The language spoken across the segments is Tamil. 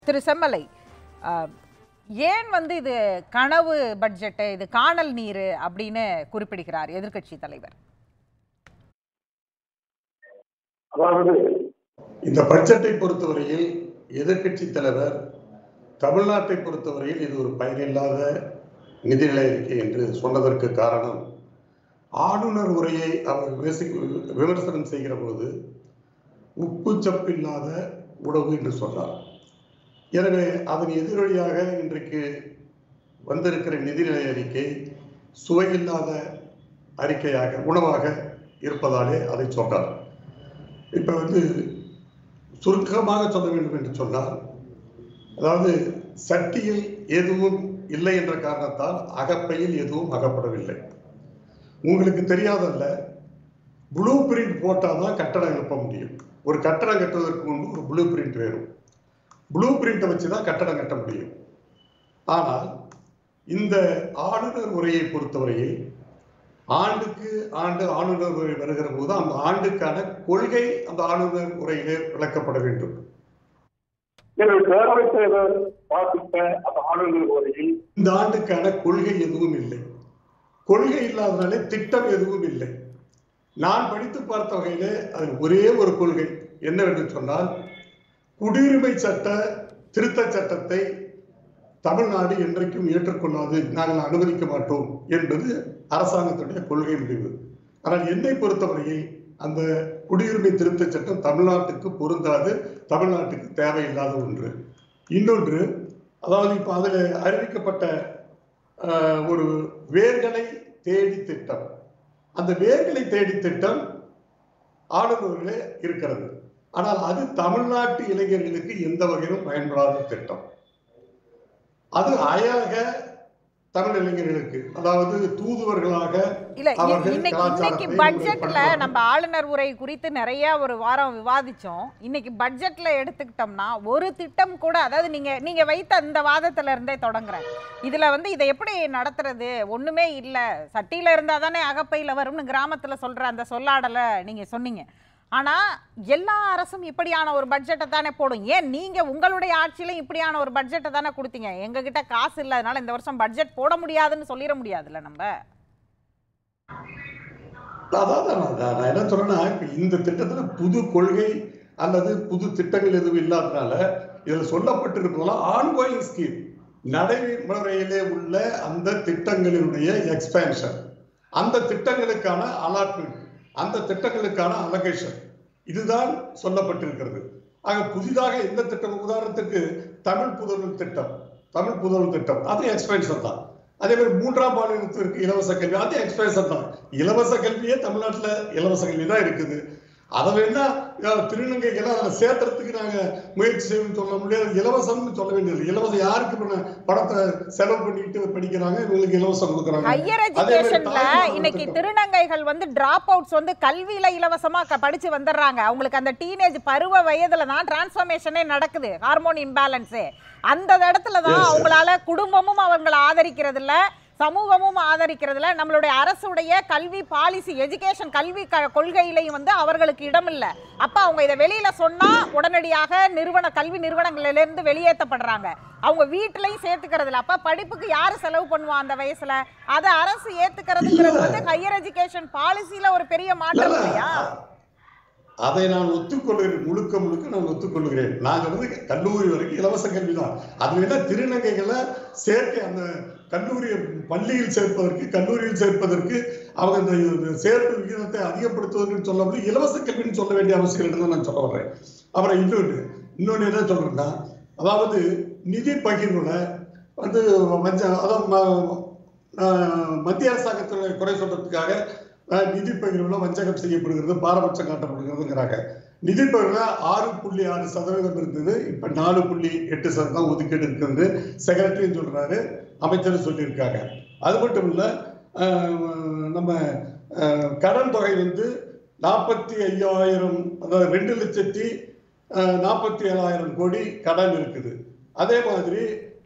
திரு செம்மலை, ஏன் இது கனவு பட்ஜெட், இது காணல் நீர் அப்படின்னு குறிப்பிடுகிறார் எதிர்க்கட்சி தலைவர்? அதாவது இந்த பட்ஜெட்டை பொறுத்தவரையில் எதிர்க்கட்சி தலைவர் தமிழ்நாட்டை பொறுத்தவரையில் இது ஒரு பயனில்லாத நிதிநிலை அறிக்கை என்று சொன்னதற்கு காரணம், ஆளுநர் உரையை அவர் விமர்சனம் செய்கிற போது உப்பு சப்பில்லாத உணவு என்று சொன்னார். எனவே அதன் எதிரொலியாக இன்றைக்கு வந்திருக்கிற நிதிநிலை அறிக்கை சுவையில்லாத அறிக்கையாக உணவாக இருப்பதாலே அதை சொன்னார். இப்ப சுருக்கமாக சொல்ல வேண்டும் என்று சொன்னால், அதாவது சட்டியில் எதுவும் இல்லை என்ற காரணத்தால் அகப்பையில் எதுவும் அகப்படவில்லை. உங்களுக்கு தெரியாதல்ல, ப்ளூ பிரிண்ட் போட்டாதான் கட்டடம் எழுப்ப முடியும். ஒரு கட்டடம் கட்டுவதற்கு முன்பு ஒரு ப்ளூ பிரிண்ட் வேணும். ப்ளூ பிரிண்டை வச்சுதான் கட்டடம் கட்ட முடியும். ஆனால் இந்த ஆளுநர் உரையை பொறுத்தவரையில் ஆண்டுக்கு ஆண்டு ஆளுநர் உரை வருகிற போது அந்த ஆண்டுக்கான கொள்கை அந்த ஆளுநர் உரையிலே விளக்கப்பட வேண்டும். பேரவைத் தலைவர் வாசித்த அந்த ஆளுநர் உரையில் இந்த ஆண்டுக்கான கொள்கை எதுவும் இல்லை. கொள்கை இல்லாதனாலே திட்டம் எதுவும் இல்லை. நான் படித்து பார்த்த வகையிலே அது ஒரே ஒரு கொள்கை என்னவென்று சொன்னால், குடியுரிமை சட்ட திருத்த சட்டத்தை தமிழ்நாடு என்றைக்கும் ஏற்றுக்கொள்ளாது, நாங்கள் அனுமதிக்க மாட்டோம் என்பது அரசாங்கத்துடைய கொள்கை முடிவு. ஆனால் என்னை பொறுத்தவரையில் அந்த குடியுரிமை திருத்த சட்டம் தமிழ்நாட்டுக்கு பொருந்தாது, தமிழ்நாட்டுக்கு தேவையில்லாத ஒன்று. இன்னொன்று, அதாவது இப்ப அதில் அறிவிக்கப்பட்ட ஒரு வேர்களை தேடி திட்டம், அந்த வேர்களை தேடி திட்டம் ஆளுநர்களே இருக்கிறது. ஆனால் அது தமிழ்நாட்டு இளைஞர்களுக்கு எந்த வகையிலும் பயன்படாத திட்டம். அது அயக தமிழ் இளைஞர்களுக்கு, அதாவது தூதுவர்களாக இன்னைக்கு பட்ஜெட்ல நம்ம ஆளுநர் உரை குறித்து நிறைய ஒரு வாரம் விவாதிச்சோம். இன்னைக்கு பட்ஜெட்ல எடுத்துக்கிட்டோம்னா ஒரு திட்டம் கூட, அதாவது நீங்க வைத்த இந்த வாதத்துல இருந்தே தொடங்குறேன். இதுல இதை எப்படி நடத்துறது, ஒண்ணுமே இல்ல, சட்டியில இருந்தா தானே அகப்பையில வரும்னு கிராமத்துல சொல்ற அந்த சொல்லாடலை நீங்க சொன்னீங்க. ஆனா எல்லா அரசும் இப்படியான ஒரு பட்ஜெட்டை தானே போடும். ஏன் நீங்க உங்களுடைய ஆட்சியில இப்படியான ஒரு பட்ஜெட்டை தானே கொடுத்தீங்க? எங்க கிட்ட காசு இல்ல, அதனால இந்த வருஷம் பட்ஜெட் போட முடியாதுன்னு சொல்லிட முடியாதுல்ல நம்ம. நான் என்ன சொல்றேன்னா, இந்த திட்டத்துல புது கொள்கை அல்லது புது திட்டங்கள் எதுவும் இல்லாதனால இதுல சொல்லப்பட்டிருப்பதெல்லாம் ஆன்கோயிங் ஸ்கீம், நடைமுறையிலே உள்ள அந்த திட்டங்களினுடைய எக்ஸ்பேன்ஷன், அந்த திட்டங்களுக்கான அலாட்மெண்ட், அந்த திட்டங்களுக்கான அலோகேஷன், இதுதான் சொல்லப்பட்டிருக்கிறது. ஆக புதிதாக எந்த திட்டம், உதாரணத்துக்கு தமிழ் புதல்வன் திட்டம் அது எக்ஸ்பென்ஷன் தான். அதே மாதிரி 3ஆம் பாலினத்திற்கு இலவச கல்வி, அது எக்ஸ்பென்ஷன் தான். இலவச கல்வியே தமிழ்நாட்டில் இலவச கல்வி தான் இருக்குது. அதை வேணா திருநங்கைகள்லாம் அதில் சேர்த்துறதுக்கு நாங்கள் முயற்சி செய்யணும்னு சொல்ல முடியாது. இலவசம்னு சொல்ல வேண்டியது. இலவசம் யாருக்கு பணத்தை செலவு பண்ணிட்டு படிக்கிறாங்க, இவங்களுக்கு இலவசம் கொடுக்குறாங்க. ஹையர் எஜுகேஷன்ல இன்னைக்கு திருநங்கைகள் டிராப் அவுட்ஸ் கல்வியில இலவசமா படிச்சு வந்துடுறாங்க. அவங்களுக்கு அந்த டீனேஜ் பருவ வயதுல தான் டிரான்ஸ்ஃபர்மேஷனே நடக்குது, ஹார்மோன் இம்பேலன்ஸே. அந்த இடத்துல தான் அவங்களால குடும்பமும் அவங்களை ஆதரிக்கிறது இல்ல, சமூகமும் ஆதரிக்கிறதுல, நம்மளுடைய அரசுடைய கல்வி பாலிசி, எஜுகேஷன் கல்வி கொள்கையிலையும் அவர்களுக்கு இடம் இல்லை. அப்ப அவங்க இதை வெளியில சொன்னா உடனடியாக கல்வி நிறுவனங்கள்ல இருந்து வெளியேற்றப்படுறாங்க. அவங்க வீட்டிலையும் சேர்த்துக்கிறது இல்லை. அப்ப படிப்புக்கு யாரு செலவு பண்ணுவா அந்த வயசுல? அதை அரசு ஏத்துக்கிறதுங்கிறது ஹையர் எஜுகேஷன் பாலிசியில ஒரு பெரிய மாற்றம் இல்லையா? அதை நான் ஒத்துக்கொள்கிறேன், முழுக்க நான் ஒத்துக்கொள்கிறேன். நாங்கள் கல்லூரி வரைக்கும் இலவச கல்வி தான். அது வேணா திருநங்கைகளை சேர்க்கை, அந்த கல்லூரி பள்ளியில் சேர்ப்பதற்கு, கல்லூரியில் சேர்ப்பதற்கு அவங்க இந்த சேர்ப்பு விகிதத்தை அதிகப்படுத்துவதற்கு சொல்ல முடியும், இலவச கல்வின்னு சொல்ல வேண்டிய அவசியம் இல்லைன்னு நான் சொல்ல வர்றேன். அப்புறம் இன்னொன்று என்ன சொல்றேன்னா, அதாவது நிதி பகிர்வுல மத்திய அரசாங்கத்தினுடைய குறை சொல்றதுக்காக நிதி பகிர்வுல வஞ்சகம் செய்யப்படுகிறது, பாரபட்சம் காட்டப்படுகிறதுங்கிறாங்க. நிதி பகிர்வுல 6.6% இருந்தது, இப்ப 4.8% ஒதுக்கீடு இருக்கிறது. செக்ரட்டரின்னு சொல்றாரு, அமைச்சர் சொல்லியிருக்காங்க. அது மட்டும் இல்ல, நம்ம கடன் தொகை 45,000, அதாவது 2,47,000 கோடி கடன் இருக்குது. அதே மாதிரி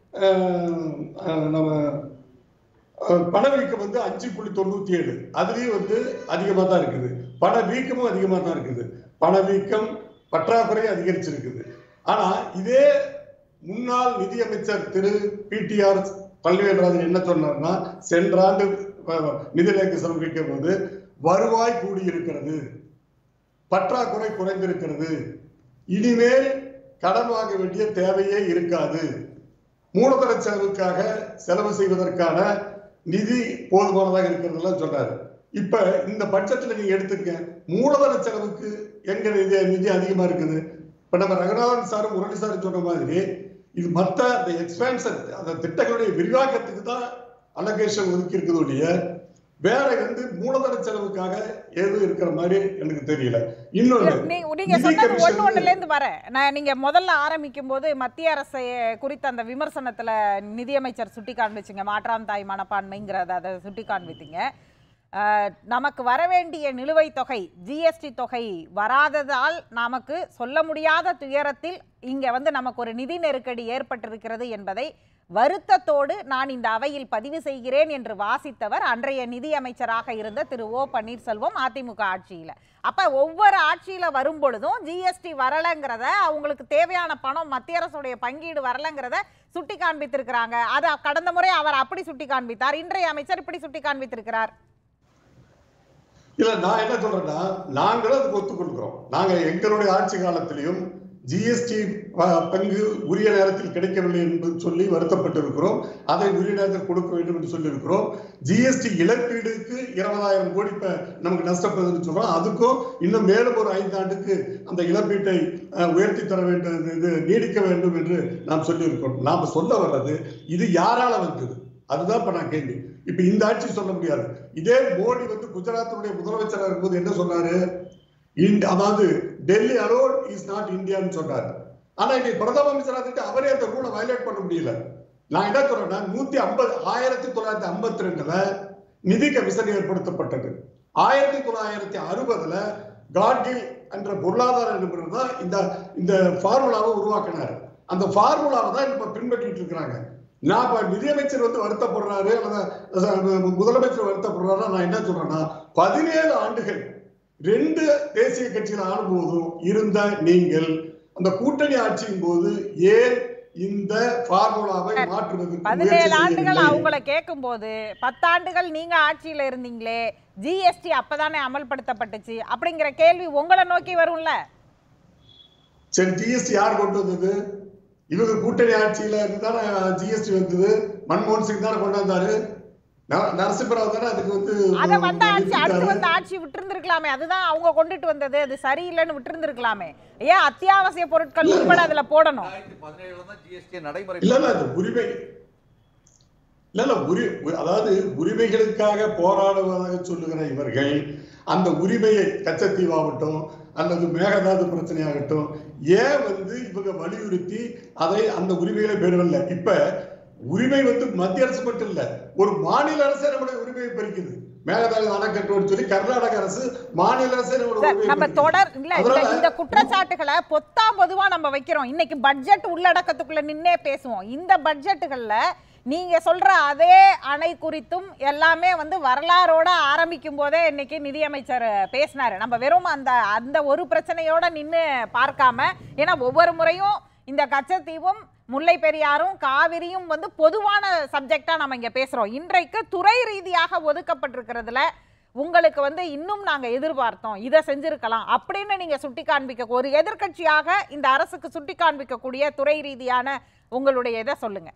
நம்ம பணவீக்கம் 5.97, அதுலயும் அதிகமா தான் இருக்குது. பணவீக்கமும் அதிகமா தான் இருக்குது. பணவீக்கம் பற்றாக்குறை அதிகரிச்சிருக்குது. ஆனா இதே முன்னாள் நிதியமைச்சர் திரு பிடிஆர் பழனிவேல்ராஜன் என்ன சொன்னார்னா, சென்ற ஆண்டு நிதிநிலைக்கு சமர்ப்பிக்கும் போது வருவாய் கூடியிருக்கிறது, பற்றாக்குறை குறைந்திருக்கிறது, இனிமேல் கடன் வாங்க வேண்டிய தேவையே இருக்காது, மூலதன செலவுக்காக செலவு செய்வதற்கான நிதி போதுமானதாக இருக்கிறதெல்லாம் சொன்னாரு. இப்ப இந்த பட்ஜெட்ல நீங்க எடுத்துக்க, மூலதன செலவுக்கு எங்க நிதி அதிகமா இருக்குது. இப்ப நம்ம ரங்கநாதன் சாரும் முரளி சாரும் சொன்ன மாதிரி இது மற்ற அந்த எக்ஸ்பேன்ஷன், அந்த திட்டங்களுடைய விரிவாக்கத்துக்கு தான் அலோகேஷன் ஒதுக்கி இருக்குது ஒழிய வேற வந்து மூலதன செலவுக்காக ஏதும் இருக்கிற மாதிரி எனக்கு தெரியல. இன்னொன்னு, நீங்க சொன்னது ஒண்ணுல இருந்து வர நீங்க முதல்ல ஆரம்பிக்கும் போது மத்திய அரசை குறித்த அந்த விமர்சனத்துல நிதியமைச்சர் சுட்டி காண்பிச்சுங்க, மாற்றான் தாய் மனப்பான்மைங்கிறத அதை சுட்டி காண்பித்தீங்க. நமக்கு வரவேண்டிய நிலுவைத் தொகை ஜிஎஸ்டி தொகை வராததால் நமக்கு சொல்ல முடியாத துயரத்தில் இங்க வந்து நமக்கு ஒரு நிதி நெருக்கடி ஏற்பட்டிருக்கிறது என்பதை வருத்தத்தோடு நான் இந்த அவையில் பதிவு செய்கிறேன் என்று வாசித்தவர் அன்றைய நிதி அமைச்சராக இருந்த திரு ஓ பன்னீர்செல்வம் அதிமுக ஆட்சியில. அப்ப ஒவ்வொரு ஆட்சியில வரும் பொழுதும் ஜிஎஸ்டி வரலங்கிறத, அவங்களுக்கு தேவையான பணம் மத்திய அரசுடைய பங்கீடு வரலங்கிறத சுட்டி காண்பித்திருக்கிறாங்க. அதை கடந்த முறை அவர் அப்படி சுட்டி காண்பித்தார், இன்றைய அமைச்சர் இப்படி சுட்டி காண்பித்திருக்கிறார். இல்ல, நான் என்ன சொல்றேன்னா, நாங்களும் அதுக்கு ஒத்துக்கொள்கிறோம். நாங்க எங்களுடைய ஆட்சி காலத்திலையும் ஜிஎஸ்டி பங்கு உரிய நேரத்தில் கிடைக்கவில்லை என்று சொல்லி வருத்தப்பட்டிருக்கிறோம். அதை உரிய நேரத்தில் கொடுக்க வேண்டும் என்று சொல்லி இருக்கிறோம். ஜிஎஸ்டி இழப்பீடுக்கு 20,000 கோடி இப்ப நமக்கு நஷ்டப்படுதுன்னு சொல்றோம். அதுக்கும் இன்னும் மேலும் ஒரு 5 ஆண்டுக்கு அந்த இழப்பீட்டை உயர்த்தி தர வேண்டும், இது நீடிக்க வேண்டும் என்று நாம் சொல்லி இருக்கிறோம். நாம சொல்ல வர்றது இது யாரால வந்தது, அதுதான் இப்ப நான் கேள்வி. இப்ப இந்த ஆட்சி சொல்ல முடியாது. இதே மோடி வந்து குஜராத்தினுடைய முதலமைச்சராக இருக்கும்போது என்ன சொன்னாரு, அதாவது டெல்லி அலோன் இஸ் நாட் இந்தியான்னு சொன்னாரு. ஆனா இன்னைக்கு பிரதம அமைச்சராக அவரே அந்த ரூலை வயலேட் பண்ண முடியல. நான் என்ன சொல்றேன்னா, 1952ல நிதி கமிஷன் ஏற்படுத்தப்பட்டது. 1960ல காட்கில் என்ற பொருளாதார நிபுணர் தான் இந்த ஃபார்முலாவை உருவாக்கினார். அந்த ஃபார்முலாவை தான் இப்ப பின்பற்றிட்டு இருக்கிறாங்க. நான் இப்ப நிதியமைச்சர் வந்து வருத்தப்படுறாரு அல்லது முதலமைச்சர் வருத்தப்படுறாரு, நான் என்ன சொல்றேன்னா, 17 ஆண்டுகள் 2 தேசிய கட்சிகள் ஆளும்போதும் இருந்த நீங்கள் அந்த கூட்டணி ஆட்சியின் போது ஏன் இந்த ஃபார்முலாவை மாற்றுவது? 17 ஆண்டுகள் அவங்கள கேட்கும் போது 10 ஆண்டுகள் நீங்க ஆட்சியில இருந்தீங்களே, ஜிஎஸ்டி அப்பதானே அமல்படுத்தப்பட்டுச்சு அப்படிங்கிற கேள்வி உங்களை நோக்கி வரும்ல. சரி, ஜிஎஸ்டி யார் கொண்டு வந்தது? இவங்க கூட்டணி ஆட்சியில இருந்துதானே ஜிஎஸ்டி வந்தது. மன்மோகன் சிங் தானே கொண்டு வந்தாரு. நரசிம்மராவ் தானே அதுக்கு வந்து அத வந்த ஆட்சி அடுத்து வந்த ஆட்சி விட்டுருந்துருக்கலாமே. அதுதான் அவங்க கொண்டுட்டு வந்தது, அது சரியில்லைன்னு விட்டுருந்துருக்கலாமே. ஏன் அத்தியாவசிய பொருட்கள் உட்பட அதுல போடணும்? அதாவது உரிமைகளுக்காக போராடுவதாக சொல்லுகிற இவர்கள் அந்த உரிமையை, கச்சத்தீவாகட்டும் அல்லது மேகதாது பிரச்சனையாகட்டும், ஏன் வந்து இவங்க வலியுறுத்தி அதை அந்த உரிமைகளை பெறவில்லை? இப்ப உரிமை வந்து மத்திய அரசு மட்டும் இல்ல, ஒரு மாநில அரசே நம்முடைய உரிமையை பறிக்குது. மேகதாது அணைக்கட்டுன்னு சொல்லி கர்நாடக அரசு மாநில அரசே நம்ம தொடர் இல்ல இந்த குற்றச்சாட்டுகளை பொதுவா நம்ம வைக்கிறோம். இன்னைக்கு பட்ஜெட் உள்ளடக்கத்துக்குள்ள நின்னே பேசுவோம். இந்த பட்ஜெட்டுகள்ல நீங்க சொல்ற அதே அணை குறித்தும் எல்லாமே வந்து வரலாறோட ஆரம்பிக்கும் போதே இன்னைக்கு நிதியமைச்சர் பேசினாரு. நம்ம வெறும் அந்த ஒரு பிரச்சனையோட நின்று பார்க்காம, ஏன்னா ஒவ்வொரு முறையும் இந்த கச்சத்தீவும் முல்லை பெரியாரும் காவிரியும் வந்து பொதுவான சப்ஜெக்டா நம்ம இங்க பேசுறோம். இன்றைக்கு துறை ரீதியாக ஒதுக்கப்பட்டிருக்கிறதுல உங்களுக்கு வந்து இன்னும் நாங்க எதிர்பார்த்தோம், இதை செஞ்சிருக்கலாம் அப்படின்னு நீங்க சுட்டி காண்பிக்க, ஒரு எதிர்கட்சியாக இந்த அரசுக்கு சுட்டி காண்பிக்கக்கூடிய துறை ரீதியான உங்களுடைய இதை சொல்லுங்க.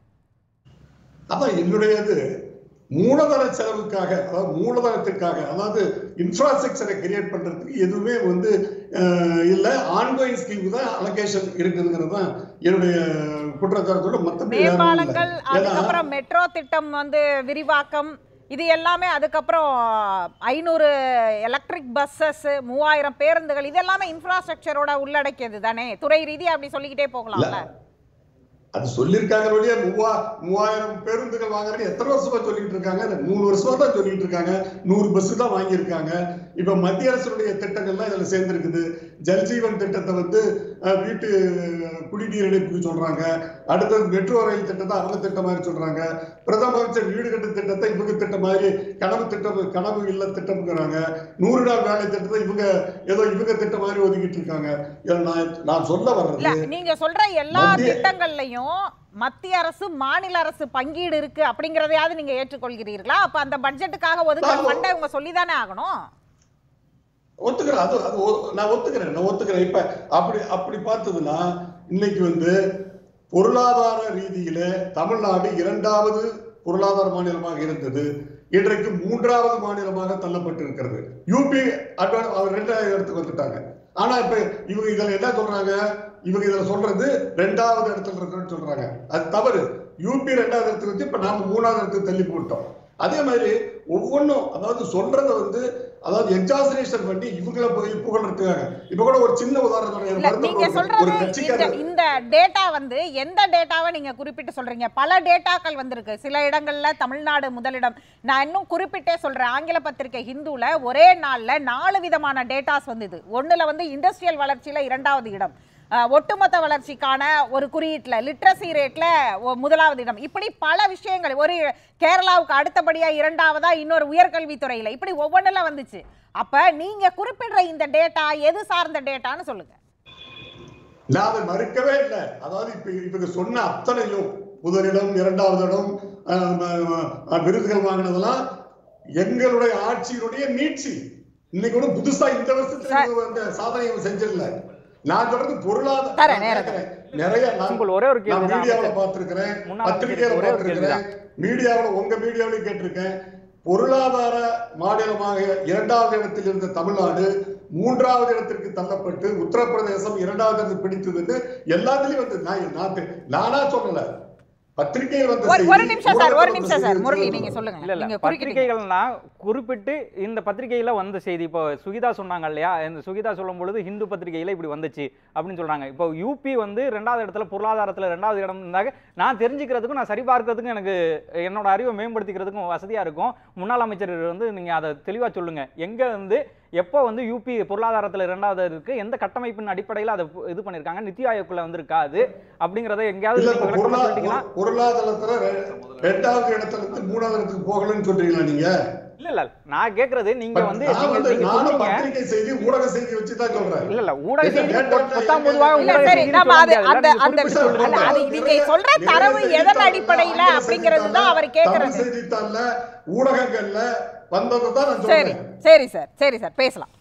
அதான் என்னுடையது. மூலதன செலவுக்காக, அதாவது மூலதனத்துக்காக, அதாவது இன்ஃப்ராஸ்ட்ரக்சரை கிரியேட் பண்றதுக்கு எதுவுமே வந்து இல்ல. ஆன்கோயிங் ஸ்கீம் தான் அலோகேஷன் இருக்குங்கிறது தான் என்னுடைய குற்றச்சாட்டோட. மற்ற மேம்பாலங்கள், அதுக்கப்புறம் மெட்ரோ திட்டம் வந்து விரிவாக்கம், இது எல்லாமே, அதுக்கப்புறம் 500 எலக்ட்ரிக் பஸ்ஸஸ், 3000 பேருந்துகள், இது எல்லாமே இன்ஃப்ராஸ்ட்ரக்சரோட உள்ளடக்கியது தானே. துறை ரீதியா அப்படி சொல்லிக்கிட்டே போகலாம்ல. அது சொல்லியிருக்காங்க. 3000 பேருந்துகள் வாங்குறேன்னு எத்தனை வருஷமா சொல்லிட்டு இருக்காங்க? 3 வருஷமா தான் சொல்லிட்டு இருக்காங்க. 100 பஸ் தான் வாங்கியிருக்காங்க. இப்ப மத்திய அரசுடைய திட்டங்கள்லாம் இதுல சேர்ந்திருக்குது. ஜல்ஜீவன் திட்டத்தை வந்து வீட்டு குடிநீர் இணைப்புக்கு சொல்றாங்க. அடுத்தது மெட்ரோ ரயில் திட்டத்தை அரள திட்டம் மாதிரி சொல்றாங்க. பிரதம அமைச்சர் வீடு கட்டு திட்டத்தை இவங்க திட்டம் மாதிரி கனவு திட்டம், கனவு இல்ல திட்டம்ங்கிறாங்க. 100 நாள் வேலை திட்டத்தை இவங்க திட்டம் மாதிரி ஒதுக்கிட்டு இருக்காங்க. நான் சொல்ல வர்றது, நீங்க சொல்ற எல்லா திட்டங்கள்லயும் மத்திய அரசு மாநில அரசு பங்கீடு இருக்கு அப்படிங்கறதையாவது நீங்க ஏற்றுக்கொள்கிறீர்களா? அப்ப அந்த பட்ஜெட்டுக்காக ஒதுக்குற ஃபண்டை இவங்க சொல்லிதானே ஆகணும். ஒத்துக்கிறேன். நான் ஒத்துக்கிறேன். இப்ப அப்படி பார்த்ததுன்னா இன்னைக்கு பொருளாதார ரீதியில தமிழ்நாடு 2வது பொருளாதார மாநிலமாக இருந்தது. இன்றைக்கு 3வது மாநிலமாக தள்ளப்பட்டு இருக்கிறது. யூபி அவர் 2வது இடத்துக்கு வந்துட்டாங்க. ஆனா இப்ப இவங்க இதுல என்ன சொல்றாங்க? இவங்க இதுல சொல்றது 2வது இடத்துல இருக்குன்னு சொல்றாங்க. அது தவறு. யூபி 2வது இடத்துக்கு வச்சு இப்ப நாம 3வது இடத்துக்கு தள்ளி போட்டோம். அதே மாதிரி ஒவ்வொன்றும் அதாவது சொல்றத அதாவது எக்ஸாஜரேஷன் பண்ணி இவங்கள போய் புகழ்றதுக்காக இப்ப கூட ஒரு சின்ன உதாரணம் நீங்க சொல்றது இந்த டேட்டா எந்த டேட்டாவை நீங்க குறிப்பிட்டு சொல்றீங்க? பல டேட்டாக்கள் வந்திருக்கு. சில இடங்கள்ல தமிழ்நாடு முதலிடம். நான் இன்னும் குறிப்பிட்டே சொல்றேன். ஆங்கில பத்திரிகை ஹிந்துல ஒரே நாள்ல 4 விதமான டேட்டாஸ் வந்தது. ஒண்ணுல இண்டஸ்ட்ரியல் வளர்ச்சியில 2வது இடம், ஒட்டுமொத்த வளர்ச்சிக்கான ஒரு குறியீட்டுல லிட்ரசி ரேட்ல 1வது இடம், இப்படி பல விஷயங்கள். ஒரு கேரளாவுக்கு அடுத்தபடியா 2வதா இன்னொரு உயர்கல்வித்துறையில இப்படி ஒவ்வொன்றுல வந்துச்சு. அப்ப நீங்க குறிப்பிடுற இந்த டேட்டா எது சார்ந்த டேட்டான்னு சொல்லுங்க. நான் அதை மறுக்கவே இல்லை. அதாவது இப்ப சொன்ன அத்தனையும் முதலிடம் 2வது இடம் விருதுகள் வாங்கினதெல்லாம் எங்களுடைய ஆட்சியினுடைய நீட்சி. இன்னைக்கு கூட புதுசா இந்த வருஷத்துல சாதனை செஞ்சிடல. நான் சொல்றது பொருளாதார நிறைய ஒரே ஒரு மீடியாவில பார்த்திருக்கிறேன், பத்திரிகையில பார்த்திருக்கிறேன், மீடியாவில உங்க மீடியாவிலையும் கேட்டிருக்கேன். பொருளாதார மாநிலமாக 2வது இடத்தில் இருந்த தமிழ்நாடு 3வது இடத்திற்கு தள்ளப்பட்டு உத்தரப்பிரதேசம் 2வது இடத்தில் பிடித்தது. எல்லாத்துலயும் நானா சொல்லல, பத்திரிகைகள் ஒரு நிமிஷம் சார் முரளி நீங்க சொல்லுங்க. நீங்க பத்திரிகைகள்னா குறிப்பிட்டு இந்த பத்திரிகையில வந்த செய்தி. இப்போ சுகிதா சொன்னாங்க இல்லையா, இந்த சுகிதா சொல்லும் பொழுது ஹிந்து பத்திரிகையில இப்படி வந்துச்சு அப்படின்னு சொல்றாங்க. இப்போ யூபி 2வது இடத்துல பொருளாதாரத்துல 2வது இடம் இருந்தாங்க. நான் தெரிஞ்சுக்கிறதுக்கும் நான் சரிபார்க்கிறதுக்கும் எனக்கு என்னோட அறிவை மேம்படுத்திக்கிறதுக்கும் வசதியா இருக்கும். முன்னாள் அமைச்சர் நீங்க அதை தெளிவா சொல்லுங்க. எங்க எப்போ யூபி பொருளாதாரத்துல 2வது இருக்கு, எந்த கட்டமைப்பின் அடிப்படையில் அதை இது பண்ணிருக்காங்க, நித்தி ஆயோக்குள்ள இருக்காது அப்படிங்கறத எங்கேயாவது பொருளாதாரத்துல 2வது இடத்துல இருந்து 3வது இடத்துக்கு போகலன்னு சொல்றீங்களா நீங்க? இல்ல நான் கேக்குறது நீங்க பத்திரிகை செய்தி ஊடக செய்தி வச்சு தான் சொல்றேன். இல்ல ஊடக செய்தி நீங்க சொல்ற தரவு எதன் அடிப்படையில அப்படிங்கிறது தான் அவர் கேக்குறது. செய்தித்தாள்ல ஊடகங்கள்ல வந்தது தான் நான் சொல்றேன். சரி சார் பேசலாம்.